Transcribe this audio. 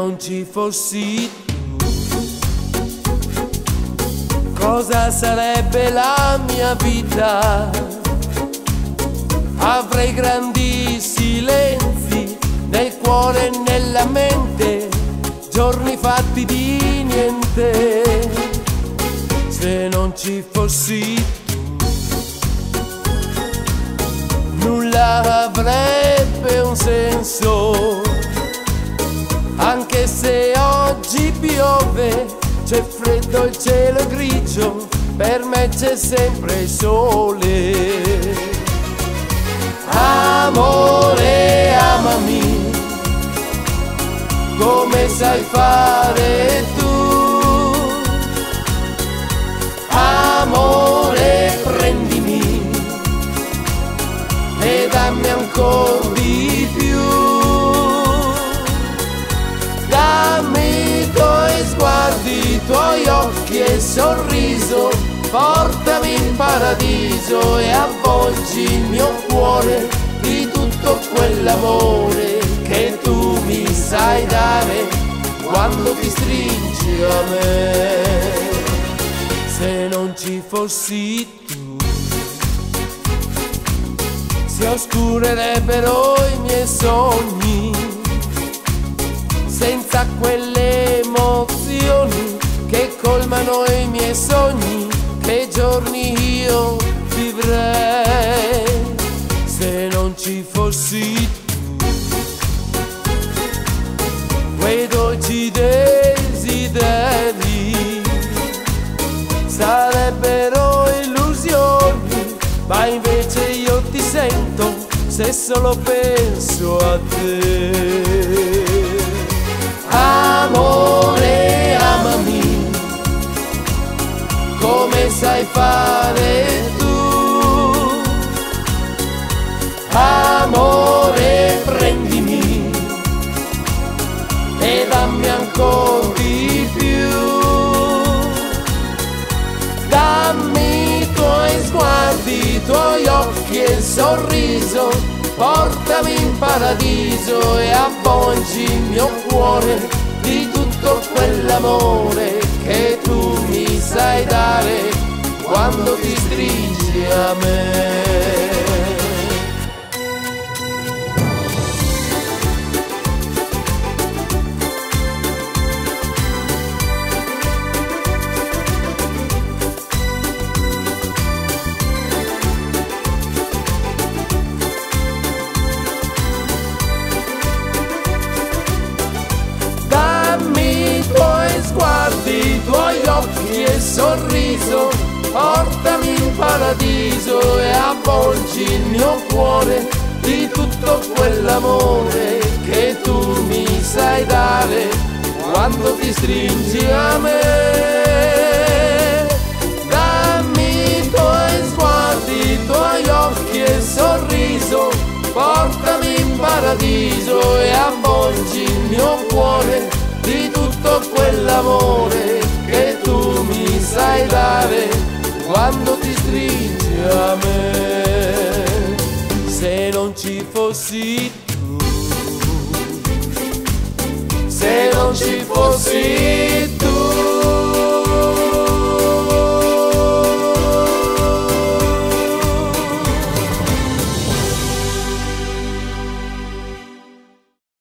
non ci fossi tu, cosa sarebbe la mia vita? Avrei grandi silenzi nel cuore e nella mente, giorni fatti di niente. Se non ci fossi tu, nulla avrebbe un senso. Anche se oggi piove, c'è freddo, il cielo è grigio, per me c'è sempre il sole. Amore, amami, come sai fare tu. Amore, prendimi e dammi ancora di più. Dammi i tuoi sguardi, i tuoi occhi e il sorriso, portami in paradiso e avvolgi il mio cuore di tutto quell'amore che tu mi sai dare quando ti stringi a me. Se non ci fossi tu, si oscurerebbero i miei sogni, senza quelle emozioni che colmano i miei sogni, che giorni io vivrei. Se non ci fossi tu, quei dolci desideri sarebbero illusioni, ma invece io ti sento se solo penso a te. Amore, amami, come sai fare tu. Amore, prendimi e dammi ancora di più. Dammi i tuoi sguardi, i tuoi occhi e il sorriso, portami in paradiso e avvolgi il mio cuore di tutto quell'amore che tu mi sai dare quando ti stringi a me. I tuoi occhi e il sorriso, portami in paradiso e avvolgi il mio cuore di tutto quell'amore che tu mi sai dare quando ti stringi a me. Dammi i tuoi sguardi, i tuoi occhi e il sorriso, portami in paradiso e avvolgi il mio cuore di tutto quell'amore che tu mi sai dare quando ti stringi a me. Se non ci fossi tu, se non ci fossi tu.